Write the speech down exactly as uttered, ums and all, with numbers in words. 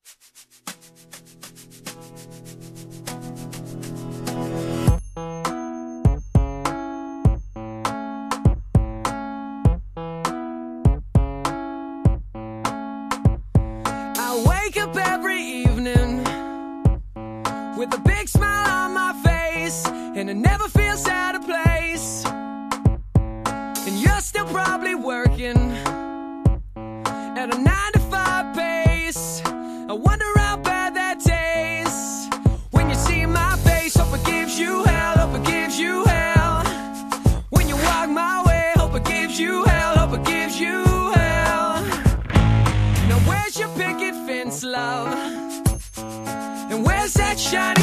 I wake up every evening with a big smile on my face, and it never feels out of place. And you're still probably working at a nine to five pace. I wonder how bad that tastes when you see my face. Hope it gives you hell, hope it gives you hell. When you walk my way, hope it gives you hell, hope it gives you hell. Now where's your picket fence, love? And where's that shiny